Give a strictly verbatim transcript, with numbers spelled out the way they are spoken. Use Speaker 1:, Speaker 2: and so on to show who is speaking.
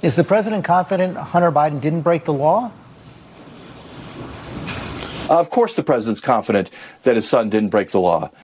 Speaker 1: Is the president confident Hunter Biden didn't break the law?
Speaker 2: Of course the president's confident that his son didn't break the law.